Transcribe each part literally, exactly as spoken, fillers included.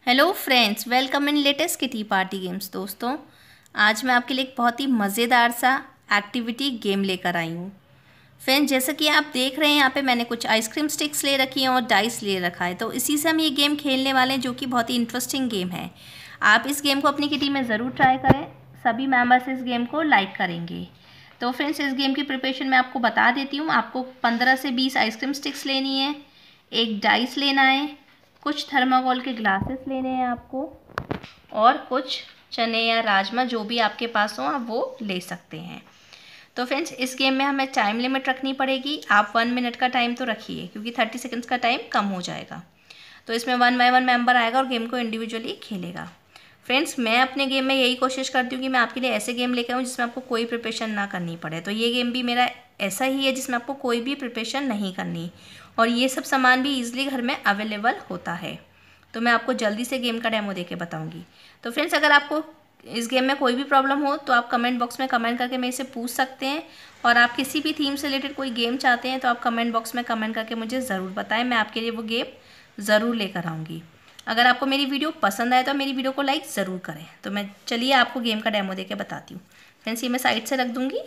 Hello friends, welcome in latest kitty party games. दोस्तों, आज मैं आपके लिए एक बहुत ही मज़ेदार सा एक्टिविटी गेम लेकर आई हूँ। फ्रेंड्स, जैसा कि आप देख रहे हैं यहाँ पे मैंने कुछ आइसक्रीम स्टिक्स ले रखी हैं और डाइस ले रखा है, तो इसी से हम ये गेम खेलने वाले हैं, जो कि बहुत ही इंटरेस्टिंग गेम है। आप इस गेम को अपनी किटी में ज़रूर ट्राई करें। सभी मेम्बर्स इस गेम को लाइक करेंगे। तो फ्रेंड्स, इस गेम की प्रिपरेशन मैं आपको बता देती हूँ। आपको पंद्रह से बीस आइसक्रीम स्टिक्स लेनी है, एक डाइस लेना है, कुछ थर्माकोल के ग्लासेस लेने हैं आपको, और कुछ चने या राजमा जो भी आपके पास हो आप वो ले सकते हैं। तो फ्रेंड्स, इस गेम में हमें टाइम लिमिट रखनी पड़ेगी। आप वन मिनट का टाइम तो रखिए, क्योंकि थर्टी सेकेंड्स का टाइम कम हो जाएगा। तो इसमें वन बाय वन मेंबर आएगा और गेम को इंडिविजुअली खेलेगा। फ्रेंड्स, मैं अपने गेम में यही कोशिश करती हूँ कि मैं आपके लिए ऐसे गेम लेकर आऊँ जिसमें आपको कोई प्रिपरेशन ना करनी पड़े। तो ये गेम भी मेरा ऐसा ही है जिसमें आपको कोई भी प्रिपरेशन नहीं करनी, और ये सब सामान भी ईजिली घर में अवेलेबल होता है। तो मैं आपको जल्दी से गेम का डेमो देके बताऊंगी। तो फ्रेंड्स, अगर आपको इस गेम में कोई भी प्रॉब्लम हो तो आप कमेंट बॉक्स में कमेंट करके मेरे से पूछ सकते हैं, और आप किसी भी थीम से रिलेटेड कोई गेम चाहते हैं तो आप कमेंट बॉक्स में कमेंट करके मुझे ज़रूर बताएं। मैं आपके लिए वो गेम ज़रूर लेकर आऊँगी। अगर आपको मेरी वीडियो पसंद आए तो मेरी वीडियो को लाइक ज़रूर करें। तो मैं चलिए आपको गेम का डेमो देके बताती हूँ। फ्रेंड्स, ये मैं साइड से रख दूँगी।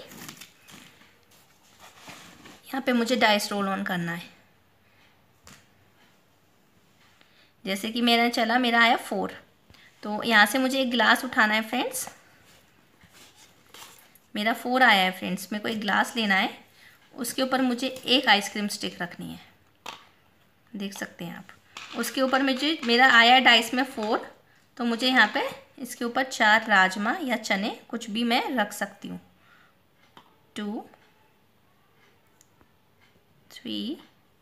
यहाँ पे मुझे डाइस रोल ऑन करना है। जैसे कि मेरा चला, मेरा आया फोर। तो यहाँ से मुझे एक गिलास उठाना है फ्रेंड्स। मेरा फोर आया है फ्रेंड्स। मेरे को एक गिलास लेना है, उसके ऊपर मुझे एक आइसक्रीम स्टिक रखनी है, देख सकते हैं आप। उसके ऊपर मुझे मेरा आया है डाइस में फोर, तो मुझे यहाँ पे इसके ऊपर चार राजमा या चने कुछ भी मैं रख सकती हूँ। Two, three,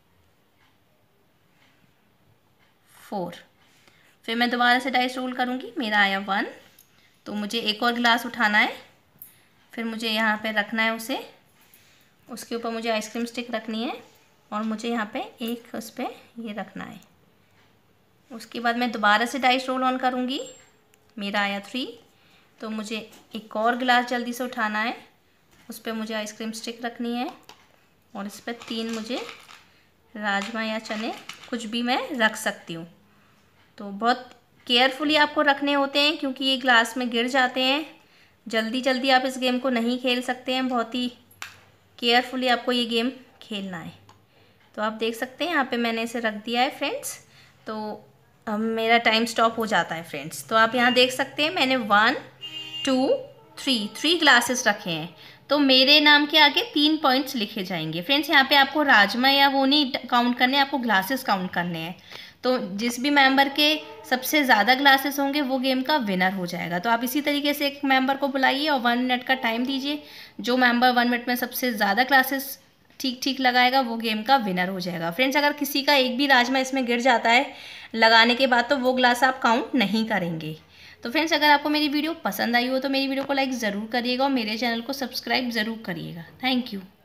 four. फिर मैं दोबारा से डाइस रोल करूँगी। मेरा आया वन, तो मुझे एक और गिलास उठाना है। फिर मुझे यहाँ पे रखना है उसे, उसके ऊपर मुझे आइसक्रीम स्टिक रखनी है, और मुझे यहाँ पे एक उस पर ये रखना है। उसके बाद मैं दोबारा से डाइस रोल ऑन करूँगी। मेरा आया थ्री, तो मुझे एक और गिलास जल्दी से उठाना है, उस पर मुझे आइसक्रीम स्टिक रखनी है, और इस पर तीन मुझे राजमा या चने कुछ भी मैं रख सकती हूँ। तो बहुत केयरफुली आपको रखने होते हैं, क्योंकि ये ग्लास में गिर जाते हैं। जल्दी जल्दी आप इस गेम को नहीं खेल सकते हैं, बहुत ही केयरफुली आपको ये गेम खेलना है। तो आप देख सकते हैं यहाँ पे मैंने इसे रख दिया है फ्रेंड्स। तो अब मेरा टाइम स्टॉप हो जाता है फ्रेंड्स। तो आप यहाँ देख सकते हैं मैंने one, two, three three glasses रखे हैं। तो मेरे नाम के आगे तीन पॉइंट्स लिखे जाएंगे फ्रेंड्स। यहाँ पे आपको राजमा या वो नहीं काउंट करने, आपको ग्लासेस काउंट करने हैं। तो जिस भी मेंबर के सबसे ज़्यादा ग्लासेस होंगे वो गेम का विनर हो जाएगा। तो आप इसी तरीके से एक मेंबर को बुलाइए और वन मिनट का टाइम दीजिए। जो मेंबर वन मिनट में सबसे ज़्यादा ग्लासेस ठीक ठीक लगाएगा वो गेम का विनर हो जाएगा। फ्रेंड्स, अगर किसी का एक भी राजमा इसमें गिर जाता है लगाने के बाद, तो वो ग्लास आप काउंट नहीं करेंगे। तो फ्रेंड्स, अगर आपको मेरी वीडियो पसंद आई हो तो मेरी वीडियो को लाइक ज़रूर करिएगा और मेरे चैनल को सब्सक्राइब ज़रूर करिएगा। Thank you.